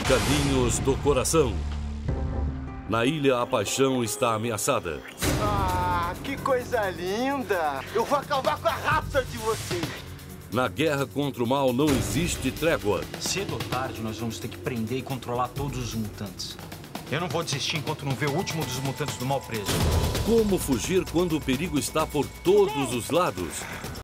Caminhos do Coração. Na ilha, a paixão está ameaçada. Ah, que coisa linda! Eu vou acabar com a raça de vocês! Na guerra contra o mal não existe trégua. Cedo ou tarde, nós vamos ter que prender e controlar todos os mutantes. Eu não vou desistir enquanto não ver o último dos mutantes do mal preso. Como fugir quando o perigo está por todos os lados?